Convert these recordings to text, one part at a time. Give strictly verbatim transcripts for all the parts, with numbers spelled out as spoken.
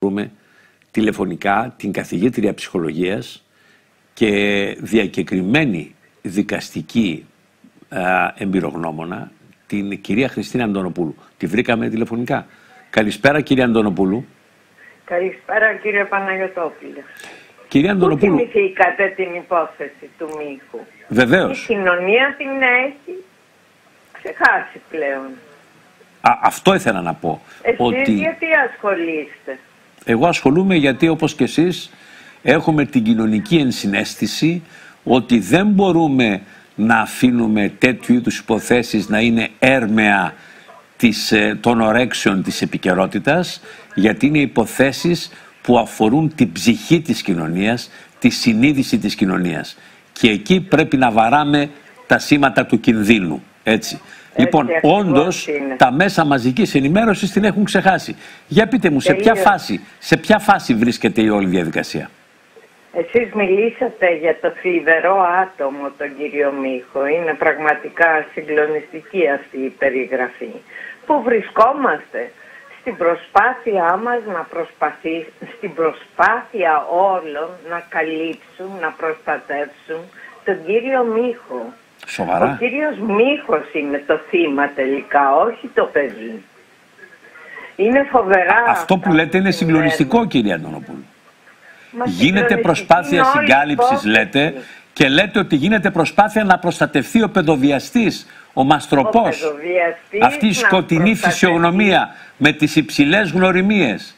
Μπορούμε τηλεφωνικά την καθηγήτρια ψυχολογίας και διακεκριμένη δικαστική α, εμπειρογνώμονα, την κυρία Χριστίνα Αντωνοπούλου. Τη βρήκαμε τηλεφωνικά. Καλησπέρα κυρία Αντωνοπούλου. Καλησπέρα κύριε Παναγιωτόπουλε. Κυρία Αντωνοπούλου. Πού θυμηθήκατε την υπόθεση του Μίχου? Βεβαίως. Η κοινωνία την έχει ξεχάσει πλέον. Α, αυτό ήθελα να πω. Εσείς ότι γιατί ασχολείστε? Εγώ ασχολούμαι γιατί όπως και εσείς έχουμε την κοινωνική ενσυναίσθηση ότι δεν μπορούμε να αφήνουμε τέτοιου είδους υποθέσεις να είναι έρμεα της, των ορέξεων της επικαιρότητας, γιατί είναι υποθέσεις που αφορούν την ψυχή της κοινωνίας, τη συνείδηση της κοινωνίας. Και εκεί πρέπει να βαράμε τα σήματα του κινδύνου. Έτσι. Έτσι λοιπόν, όντως, είναι. Τα μέσα μαζικής ενημέρωσης την έχουν ξεχάσει. Για πείτε μου, σε ποια, φάση, σε ποια φάση βρίσκεται η όλη διαδικασία? Εσείς μιλήσατε για το θλιβερό άτομο, τον κύριο Μίχο. Είναι πραγματικά συγκλονιστική αυτή η περιγραφή. Πού βρισκόμαστε? Στην προσπάθειά μας να προσπαθεί, στην προσπάθεια όλων να καλύψουν, να προστατεύσουν τον κύριο Μίχο. Σοβαρά. Ο κύριος Μίχος είναι το θύμα τελικά, όχι το παιδί. Είναι φοβερά. Αυτό που λέτε είναι συγκλονιστικό, κυρία Αντωνοπούλου. Γίνεται προσπάθεια συγκάλυψης, λέτε, και λέτε ότι γίνεται προσπάθεια να προστατευτεί ο παιδοβιαστής, ο μαστροπός, ο αυτή η σκοτεινή φυσιογνωμία με τις υψηλές γνωριμίες.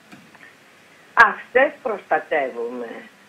Αυτές προστατεύουμε.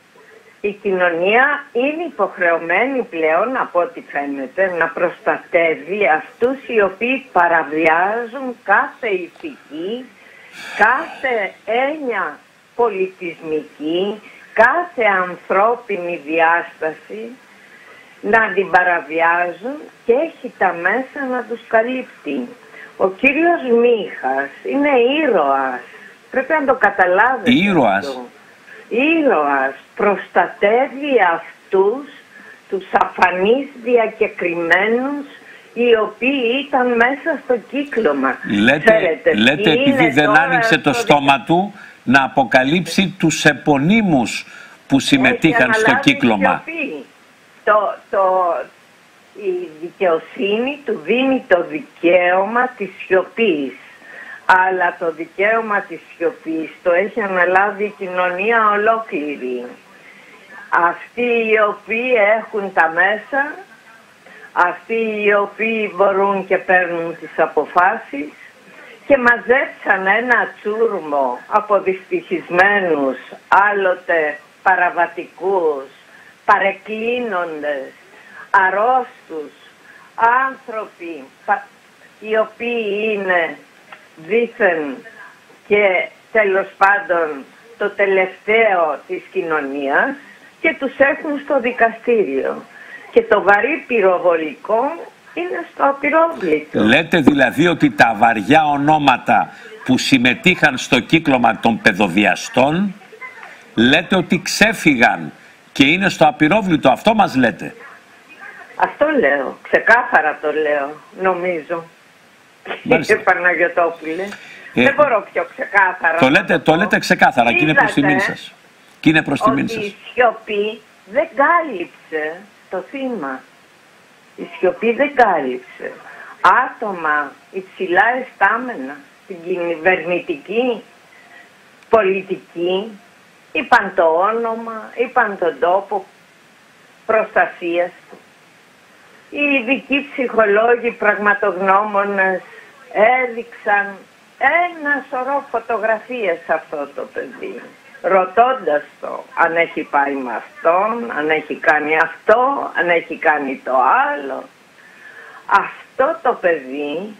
Η κοινωνία είναι υποχρεωμένη πλέον, από ό,τι φαίνεται, να προστατεύει αυτούς οι οποίοι παραβιάζουν κάθε ηθική, κάθε έννοια πολιτισμική, κάθε ανθρώπινη διάσταση, να την παραβιάζουν και έχει τα μέσα να τους καλύπτει. Ο κύριος Μίχας είναι ήρωας. Πρέπει να το καταλάβετε. Ήρωας. Αυτό. Ήρωας. Προστατεύει αυτούς τους αφανείς διακεκριμένους οι οποίοι ήταν μέσα στο κύκλωμα. Λέτε, Ξέρετε, λέτε επειδή δεν άνοιξε το στόμα του να αποκαλύψει τους επωνύμους που συμμετείχαν στο κύκλωμα. Το, το, η δικαιοσύνη του δίνει το δικαίωμα της σιωπής. Αλλά το δικαίωμα της σιωπής το έχει αναλάβει η κοινωνία ολόκληρη. Αυτοί οι οποίοι έχουν τα μέσα, αυτοί οι οποίοι μπορούν και παίρνουν τις αποφάσεις, και μαζέψαν ένα τσούρμο από δυστυχισμένους, άλλοτε παραβατικούς, παρεκκλίνοντες, αρρώστους άνθρωποι, οι οποίοι είναι δήθεν και τέλος πάντων το τελευταίο της κοινωνίας, και τους έχουν στο δικαστήριο. Και το βαρύ πυροβολικό είναι στο απειρόβλητο. Λέτε δηλαδή ότι τα βαριά ονόματα που συμμετείχαν στο κύκλωμα των παιδοβιαστών, λέτε ότι ξέφυγαν και είναι στο απειρόβλητο. Αυτό μας λέτε? Αυτό λέω. Ξεκάθαρα το λέω, νομίζω. Κύριε Παναγιωτόπουλε. Ε, δεν μπορώ πιο ξεκάθαρα. Το λέτε, το λέτε ξεκάθαρα. Είδατε, και είναι προς τιμήν σας. Και είναι προς τιμήν σας. Η σιωπή δεν κάλυψε το θύμα. Η σιωπή δεν κάλυψε. Άτομα υψηλά εστάμενα στην κυβερνητική πολιτική είπαν το όνομα, είπαν τον τόπο προστασίας του. Οι ειδικοί ψυχολόγοι πραγματογνώμονες έδειξαν ένα σωρό φωτογραφίες σε αυτό το παιδί, ρωτώντας το αν έχει πάει με αυτόν, αν έχει κάνει αυτό, αν έχει κάνει το άλλο. Αυτό το παιδί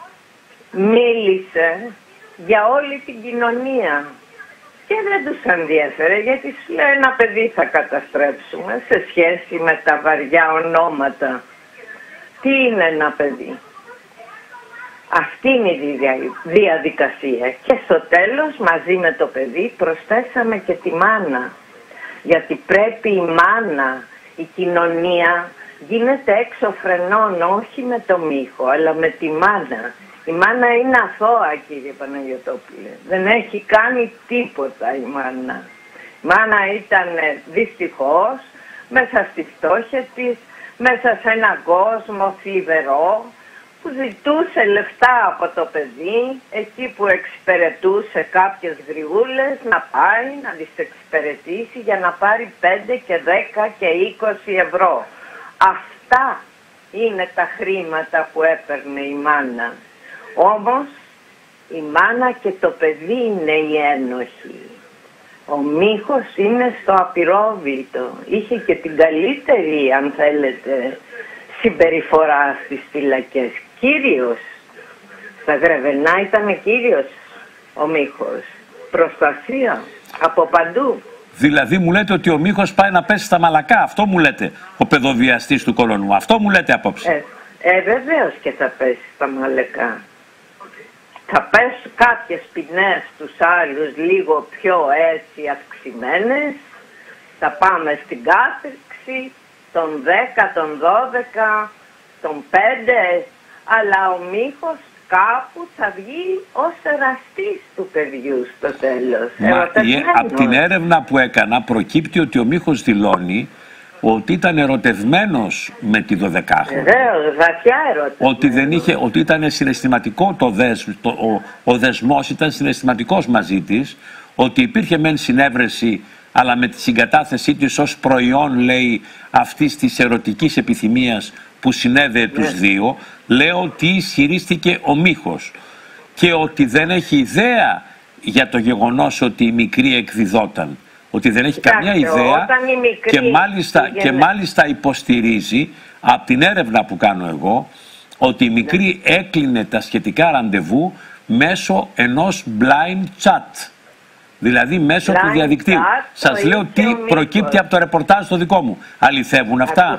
μίλησε για όλη την κοινωνία και δεν τους ενδιαφέρε, γιατί σου λέει ένα παιδί θα καταστρέψουμε σε σχέση με τα βαριά ονόματα. Τι είναι ένα παιδί? Αυτή είναι η διαδικασία. Και στο τέλος μαζί με το παιδί προσθέσαμε και τη μάνα. Γιατί πρέπει η μάνα, η κοινωνία γίνεται έξω φρενών, όχι με το Μίχο, αλλά με τη μάνα. Η μάνα είναι αθώα, κύριε Παναγιωτόπουλε. Δεν έχει κάνει τίποτα η μάνα. Η μάνα ήταν δυστυχώς μέσα στη φτώχεια της, μέσα σε έναν κόσμο θλιβερό, που ζητούσε λεφτά από το παιδί, εκεί που εξυπηρετούσε κάποιες γριούλες, να πάει να τις εξυπηρετήσει για να πάρει πέντε και δέκα και είκοσι ευρώ. Αυτά είναι τα χρήματα που έπαιρνε η μάνα. Όμως η μάνα και το παιδί είναι οι ένοχοι. Ο Μίχος είναι στο απειρόβλητο. Είχε και την καλύτερη, αν θέλετε, συμπεριφορά στις φυλακές. Κύριος. Στα Γρεβενά ήταν κύριος ο Μίχος. Προστασία από παντού. Δηλαδή μου λέτε ότι ο Μίχος πάει να πέσει στα μαλακά. Αυτό μου λέτε, ο παιδοβιαστής του Κολονού. Αυτό μου λέτε απόψε. Ε, ε βεβαίως και θα πέσει στα μαλακά. Θα πέσουν κάποιες ποινές στους άλλους λίγο πιο έτσι αυξημένες. Θα πάμε στην κάθριξη των δέκα, των δώδεκα, των πέντε. Αλλά ο Μίχος κάπου θα βγει ως εραστής του παιδιού στο τέλος. Μα από την έρευνα που έκανα προκύπτει ότι ο Μίχος δηλώνει ότι ήταν ερωτευμένος με τη δωδεκάχρονη. Βεβαίως, βαθιά ερωτευμένος. Ότι, δεν είχε, ότι ήταν συναισθηματικό το, δεσ, το ο, ο δεσμός ήταν συναισθηματικός μαζί της, ότι υπήρχε μεν συνέβρεση, αλλά με τη συγκατάθεσή της ως προϊόν, λέει, αυτής της ερωτικής επιθυμίας που συνέδεε τους yeah. δύο, λέω ότι ισχυρίστηκε ο Μίχος και ότι δεν έχει ιδέα για το γεγονός ότι η μικρή εκδιδόταν. Ότι δεν έχει Κοιτάξτε, καμία ιδέα και μάλιστα, και μάλιστα υποστηρίζει από την έρευνα που κάνω εγώ ότι η μικρή yeah. έκλεινε τα σχετικά ραντεβού μέσω ενός blind chat. Δηλαδή μέσω blind του διαδικτύου. Chat, Σας λέω τι προκύπτει από το ρεπορτάζ το δικό μου. Αληθεύουν αυτά?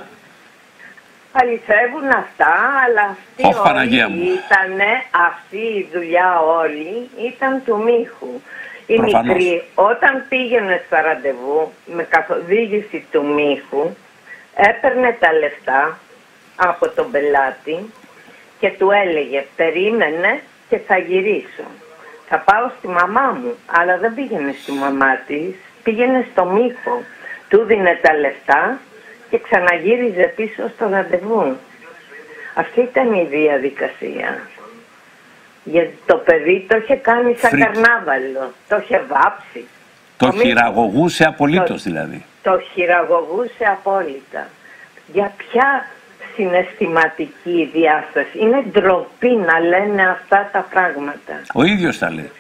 Αληθεύουν αυτά, αλλά αυτή, oh, όλη ήτανε, αυτή η δουλειά όλη ήταν του Μίχου. Η Προφανώς. μικρή όταν πήγαινε στα ραντεβού με καθοδήγηση του Μίχου έπαιρνε τα λεφτά από τον πελάτη και του έλεγε περίμενε και θα γυρίσω. Θα πάω στη μαμά μου, αλλά δεν πήγαινε στη μαμά της, πήγαινε στο Μίχο. Του δίνε τα λεφτά και ξαναγύριζε πίσω στο ραντεβού. Αυτή ήταν η διαδικασία. Γιατί το παιδί το είχε κάνει σαν Φρίκ. καρνάβαλο, το είχε βάψει. Το χειραγωγούσε απολύτως το, δηλαδή. Το χειραγωγούσε απόλυτα. Για ποια συναισθηματική διάσταση? Είναι ντροπή να λένε αυτά τα πράγματα. Ο ίδιος τα λέει.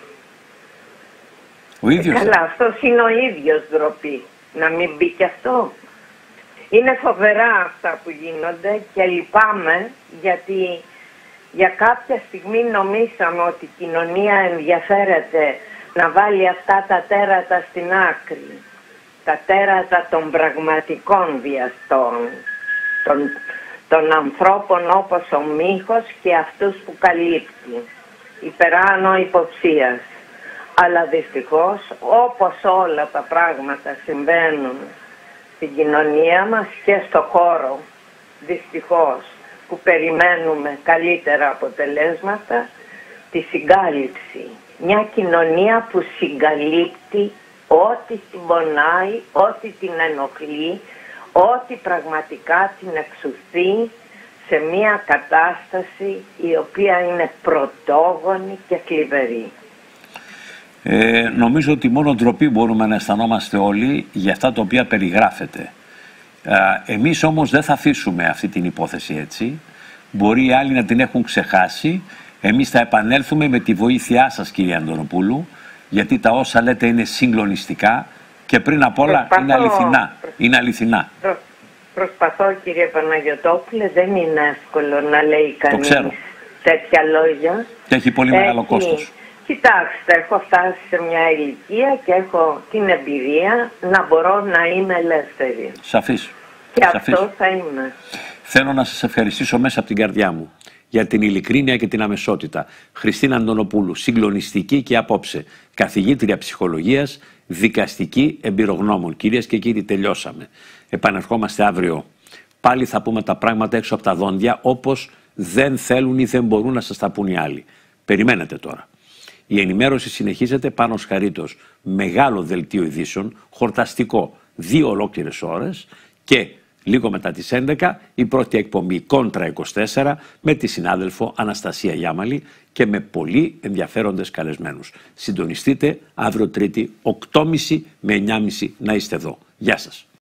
Ο ίδιος. Ε, καλά, αυτός είναι ο ίδιος ντροπή. Να μην μπει κι αυτό. Είναι φοβερά αυτά που γίνονται και λυπάμαι γιατί για κάποια στιγμή νομίσαμε ότι η κοινωνία ενδιαφέρεται να βάλει αυτά τα τέρατα στην άκρη. Τα τέρατα των πραγματικών βιαστών, των, των ανθρώπων όπως ο Μίχος και αυτούς που καλύπτει, υπεράνω υποψίας. Αλλά δυστυχώς όπως όλα τα πράγματα συμβαίνουν στην κοινωνία μας και στο χώρο, δυστυχώς, που περιμένουμε καλύτερα αποτελέσματα, τη συγκάλυψη. Μια κοινωνία που συγκαλύπτει ό,τι την πονάει, ό,τι την ενοχλεί, ό,τι πραγματικά την εξουθεί σε μια κατάσταση η οποία είναι πρωτόγονη και θλιβερή. Ε, νομίζω ότι μόνο ντροπή μπορούμε να αισθανόμαστε όλοι για αυτά τα οποία περιγράφεται. Ε, εμείς όμως δεν θα αφήσουμε αυτή την υπόθεση έτσι. Μπορεί οι άλλοι να την έχουν ξεχάσει. Εμείς θα επανέλθουμε με τη βοήθειά σας, κύριε Αντωνοπούλου, γιατί τα όσα λέτε είναι συγκλονιστικά και πριν απ' όλα προσπαθώ, είναι αληθινά. Είναι αληθινά. Προ, προσπαθώ, κύριε Παναγιωτόπουλε, δεν είναι εύκολο να λέει κανείς τέτοια λόγια. Και έχει πολύ μεγάλο έχει... κόστος. Κοιτάξτε, έχω φτάσει σε μια ηλικία και έχω την εμπειρία να μπορώ να είμαι ελεύθερη. Σαφής. Και Σαφής. αυτό θα είμαι. Θέλω να σας ευχαριστήσω μέσα από την καρδιά μου για την ειλικρίνεια και την αμεσότητα. Χριστίνα Αντωνοπούλου, συγκλονιστική και απόψε. Καθηγήτρια ψυχολογίας, δικαστική εμπειρογνώμων. Κυρίες και κύριοι, τελειώσαμε. Επανερχόμαστε αύριο. Πάλι θα πούμε τα πράγματα έξω από τα δόντια όπως δεν θέλουν ή δεν μπορούν να σας τα πούν οι άλλοι. Περιμένετε τώρα. Η ενημέρωση συνεχίζεται πάνω Χαρίτος. Μεγάλο δελτίο ειδήσεων, χορταστικό, δύο ολόκληρες ώρες και λίγο μετά τις έντεκα η πρώτη εκπομπή Κόντρα είκοσι τέσσερα με τη συνάδελφο Αναστασία Γιάμαλη και με πολύ ενδιαφέροντες καλεσμένους. Συντονιστείτε αύριο Τρίτη οκτώ και μισή με εννιά και μισή να είστε εδώ. Γεια σας.